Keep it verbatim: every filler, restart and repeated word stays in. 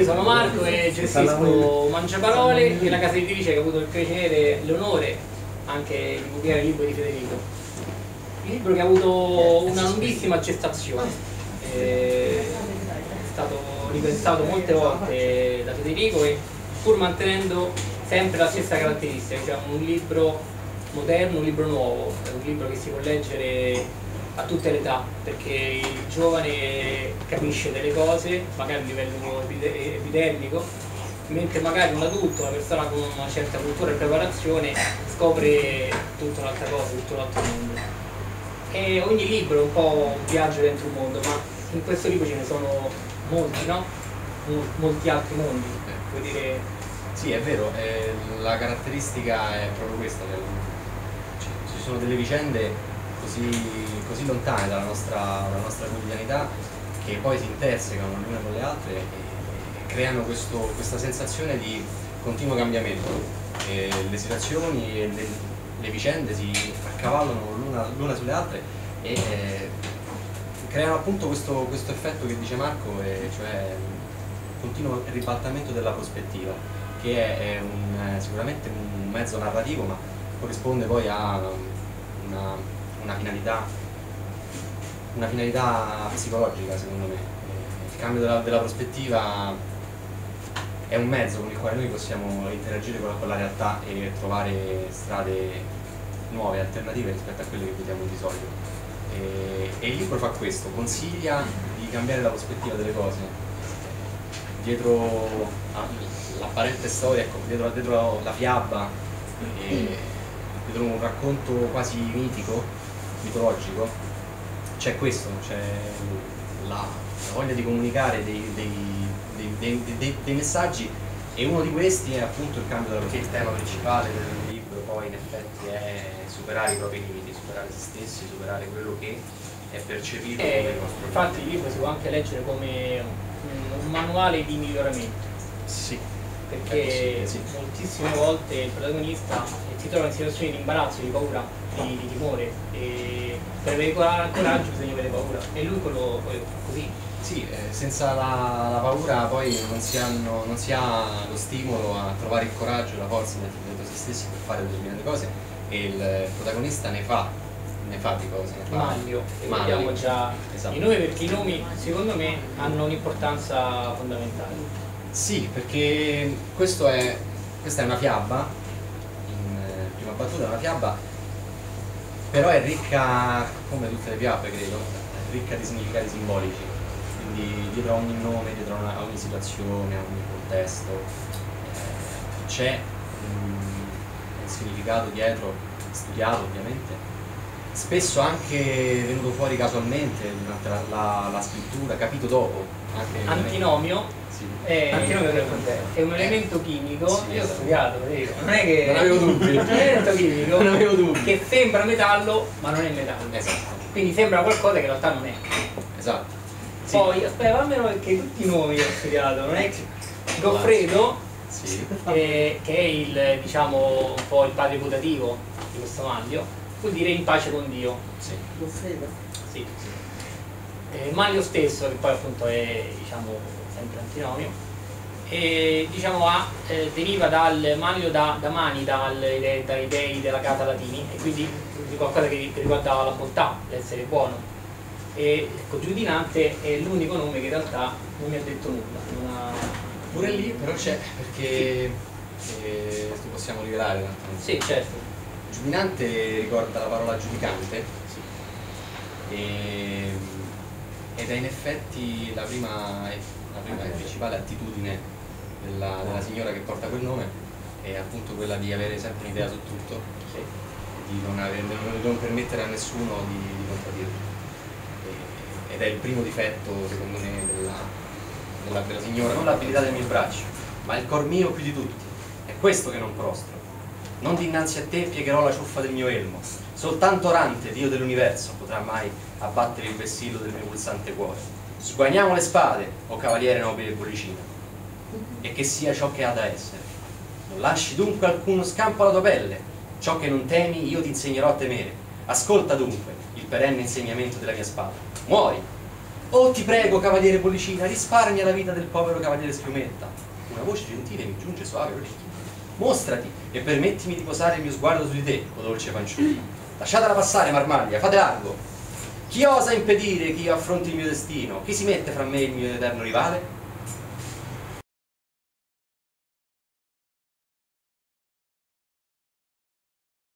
sono Marco e gestisco Mangiaparole, e la casa editrice che ha avuto il piacere e l'onore anche di pubblicare il libro di Federico. Il libro che ha avuto una lunghissima gestazione, è stato ripensato molte volte da Federico, e pur mantenendo sempre la stessa caratteristica, cioè un libro moderno, un libro nuovo, è un libro che si può leggere a tutte le età, perché il giovane capisce delle cose, magari a livello epidermico, mentre magari un adulto, una persona con una certa cultura e preparazione, scopre tutta un'altra cosa, tutto un altro mondo. E ogni libro è un po' un viaggio dentro un mondo, ma in questo libro ce ne sono molti, no? Molti altri mondi, vuol dire... Sì, è vero, eh, la caratteristica è proprio questa, ci sono delle vicende così, così lontane dalla nostra, dalla nostra quotidianità, che poi si intersecano l'una con le altre e, e creano questo, questa sensazione di continuo cambiamento. E le situazioni e le, le vicende si accavallano l'una sulle altre e eh, creano appunto questo, questo effetto che dice Marco, e cioè un continuo ribaltamento della prospettiva, che è, è un, sicuramente un mezzo narrativo, ma corrisponde poi a una Una finalità, una finalità psicologica, secondo me. Il cambio della, della prospettiva è un mezzo con il quale noi possiamo interagire con la, con la realtà e trovare strade nuove, alternative rispetto a quelle che vediamo di solito. E, e il libro fa questo, consiglia di cambiare la prospettiva delle cose. Dietro l'apparente storia, ecco, dietro, dietro la fiaba, e dietro un racconto quasi mitico, mitologico, c'è questo, c'è la, la voglia di comunicare dei, dei, dei, dei, dei, dei messaggi, e uno di questi è appunto il cambio della prospettiva. Il tema principale del libro poi in effetti è superare i propri limiti, superare se stessi, superare quello che è percepito eh, come il nostro infatti limite. il libro si può anche leggere come un, un manuale di miglioramento. Sì. Perché sì, moltissime volte il protagonista si trova in situazioni di imbarazzo, di paura, di, di timore, e per avere coraggio bisogna avere paura, e lui quello, quello così. Sì, eh, senza la, la paura poi non si, hanno, non si ha lo stimolo a trovare il coraggio e la forza dentro se stessi per fare determinate cose, e il protagonista ne fa, ne fa di cose. Ne fa. Manlio, e vediamo già esatto. I nomi, perché i nomi secondo me hanno un'importanza fondamentale. Sì, perché questo è, questa è una fiaba, in eh, prima battuta è una fiaba, però è ricca, come tutte le fiabe credo, è ricca di significati simbolici, quindi dietro a ogni nome, dietro a, una, a ogni situazione, a ogni contesto, eh, c'è un, un significato dietro, studiato ovviamente, spesso anche venuto fuori casualmente durante la, la, la scrittura, capito dopo. Anche Antinomio. Sì. È, è un elemento chimico, sì, io ho studiato, non è che non avevo dubbi, è un elemento chimico non avevo dubbi. Che sembra metallo ma non è metallo, esatto. Quindi sembra qualcosa che in realtà non è. Esatto. Poi sì. Aspetta, fammelo, perché tutti i nomi ho studiato, non è che Goffredo, sì. eh, che è il, diciamo, un po' il padre putativo di questo Manlio, vuol dire in pace con Dio. Sì. Goffredo? Sì. Eh, Manlio stesso, che poi appunto è, diciamo, sempre antinomio, e diciamo ha, eh, deriva dal Manlio da, da mani, dal, dai dei della casa latini, e quindi di qualcosa che, che riguarda la bontà, l'essere buono. E Congiudinante è l'unico nome che in realtà non mi ha detto nulla. Non ha... Pure lì però c'è, perché eh, possiamo rivelare tanto. Sì, certo. Giudinante ricorda la parola giudicante, sì. e, ed è in effetti la prima, la prima e principale attitudine della, della signora che porta quel nome, è appunto quella di avere sempre un'idea su tutto, sì. Di non, avere, di non permettere a nessuno di, di contraddirlo. Ed è il primo difetto, secondo me, della, della, della signora, non l'abilità del mio braccio, ma il cor mio più di tutti. È questo che non prostro. Non dinanzi a te piegherò la ciuffa del mio elmo. Soltanto Orante, Dio dell'universo, potrà mai abbattere il vessillo del mio pulsante cuore. Sguagliamo le spade, o cavaliere nobile e bollicina, e che sia ciò che ha da essere. Non lasci dunque alcuno scampo alla tua pelle. Ciò che non temi, io ti insegnerò a temere. Ascolta dunque il perenne insegnamento della mia spada. Muori, Oh, ti prego, cavaliere Bollicina, risparmia la vita del povero cavaliere Schiumetta. Una voce gentile mi giunge suave all'orecchio. Mostrati e permettimi di posare il mio sguardo su di te, o dolce fanciulla. Lasciatela passare, marmaglia, fate largo. Chi osa impedire che io affronti il mio destino? Chi si mette fra me e il mio eterno rivale?